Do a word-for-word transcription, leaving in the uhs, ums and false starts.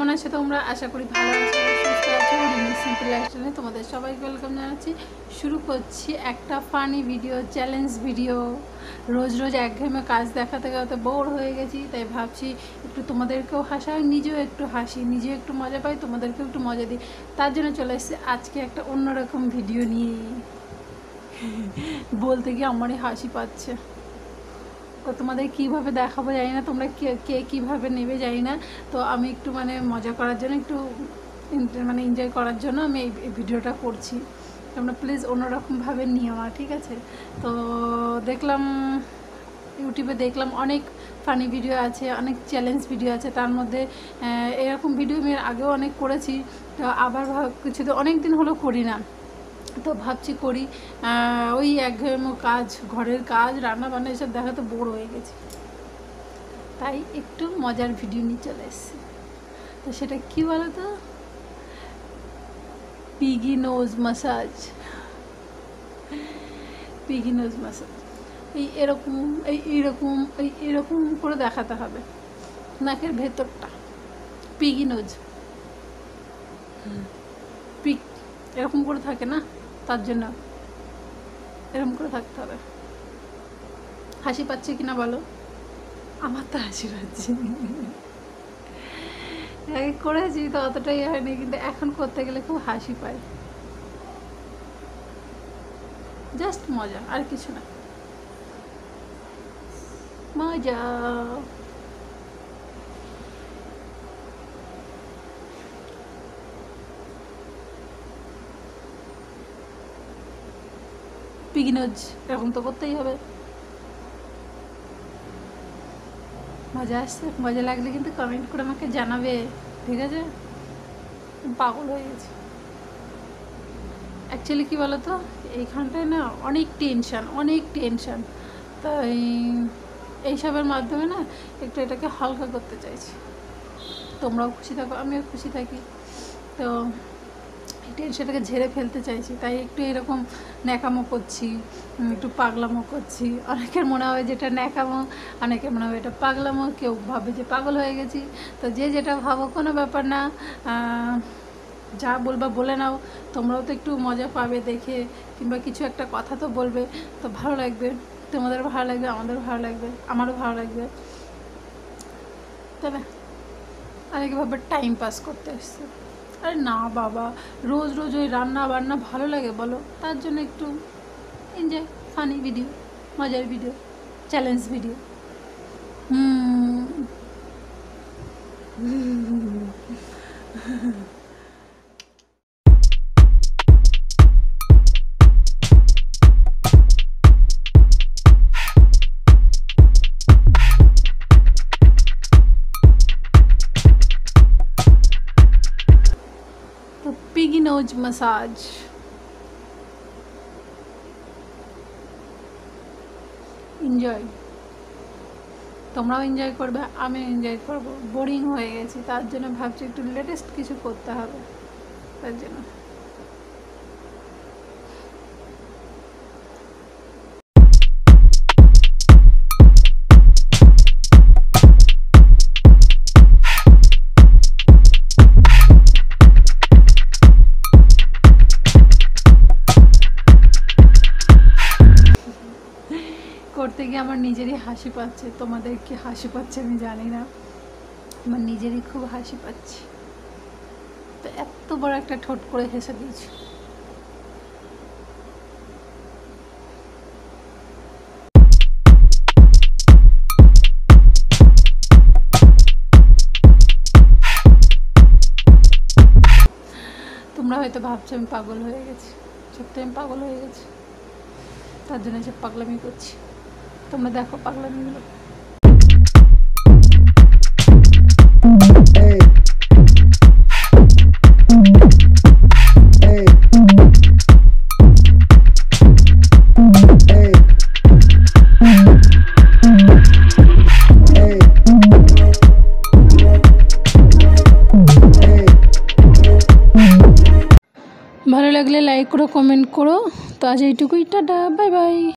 আছো তোমরা? আশা করি ভালো আছো, সুস্থ আছো। সিম্পল লাইফস্টাইলে তোমাদের সবাইকে ওয়েলকাম জানাচ্ছি। শুরু করছি একটা ফানি ভিডিও, চ্যালেঞ্জ ভিডিও। রোজ রোজ একঘেয়েমে কাজ দেখাতে দেখাতে বোর হয়ে গেছি, তাই ভাবছি একটু তোমাদেরকেও হাসাই, নিজেও একটু হাসি, নিজেও একটু মজা পাই, তোমাদেরকেও একটু মজা দিই। তার জন্য চলে এসেছি আজকে একটা অন্যরকম ভিডিও নিয়ে। বলতে গিয়ে আমারই হাসি পাচ্ছে। তো তোমাদের কীভাবে দেখাবো জানি না, তোমরা কে কে কীভাবে নেবে জানি না। তো আমি একটু মানে মজা করার জন্য, একটু মানে এনজয় করার জন্য আমি এই ভিডিওটা করছি। তোমরা প্লিজ অন্যরকমভাবে নিও না, ঠিক আছে? তো দেখলাম ইউটিউবে, দেখলাম অনেক ফানি ভিডিও আছে, অনেক চ্যালেঞ্জ ভিডিও আছে। তার মধ্যে এরকম ভিডিও আমি আগেও অনেক করেছি। তো আবার কিছু তো অনেক দিন হলো করি না, তো ভাবছি করি। ওই একঘেয়েমো কাজ, ঘরের কাজ, রান্না বান্না এসব দেখাতে বোর হয়ে গেছি, তাই একটু মজার ভিডিও নিয়ে চলে এসেছি। তো সেটা কী বলো তো? Piggy nose massage. Piggy nose massage এই এরকম এই এরকম এই এরকম করে দেখাতে হবে নাকের ভেতরটা। পিগি নোজ পিক এরকম করে থাকে না, তার জন্য এরকম করে থাকতে হবে। হাসি পাচ্ছে কিনা বলো? আমার তো হাসি পাচ্ছে। আগে করেছি তো অতটাই হয়নি, কিন্তু এখন করতে গেলে খুব হাসি পায়। জাস্ট মজা, আর কিছু না, মজা। পিগি নোজ এরকম তো করতেই হবে। মজা আসছে? মজা লাগলে কিন্তু কমেন্ট করে আমাকে জানাবে, ঠিক আছে? পাগল হয়ে গেছি অ্যাকচুয়ালি। কী বলো তো, এইখানটায় না অনেক টেনশান, অনেক টেনশান। তাই এইসবের মাধ্যমে না একটু এটাকে হালকা করতে চাইছি। তোমরাও খুশি থাকো, আমিও খুশি থাকি। তো এই টেনশনটাকে ঝেড়ে ফেলতে চাইছি, তাই একটু এরকম ন্যাকামো করছি, একটু পাগলামো করছি। অনেকের মনে হয় যেটা ন্যাকামো, অনেকের মনে হয় এটা পাগলামো, কেউ ভাবে যে পাগল হয়ে গেছি। তো যে যেটা ভাবো কোনো ব্যাপার না, যা বলবা বলে নাও। তোমরাও তো একটু মজা পাবে দেখে, কিংবা কিছু একটা কথা তো বলবে, তো ভালো লাগবে। তোমাদের ভালো লাগবে, আমাদের ভালো লাগবে, আমারও ভালো লাগবে। তবে অনেকভাবে টাইম পাস করতে এসছে। আরে না বাবা, রোজ রোজ ওই রান্না বান্না ভালো লাগে বলো? তার জন্য একটু এনজয়, ফানি ভিডিও, মজার ভিডিও, চ্যালেঞ্জ ভিডিও। হুম পিগি নোজ মাসাজ। এনজয়, তোমরাও এনজয় করবে, আমিও এনজয় করবো। বোরিং হয়ে গেছি, তার জন্য ভাবছি একটু লেটেস্ট কিছু করতে হবে, তার জন্য। করতে গিয়ে আমার নিজেরই হাসি পাচ্ছে। তোমাদের কি হাসি পাচ্ছে আমি জানি না, আমার নিজেরই খুব হাসি পাচ্ছে। তো এত বড় একটা ঠোঁট করে হেসে দিয়েছি। তোমরা হয়তো ভাবছো আমি পাগল হয়ে গেছি, সত্যি আমি পাগল হয়ে গেছি, তার জন্য সব পাগলামি করছি। তোমরা দেখো পাগলামিগুলো। ভালো লাগলে লাইক করো, কমেন্ট করো। তো আজ এইটুকুই, টাটা, বাই বাই।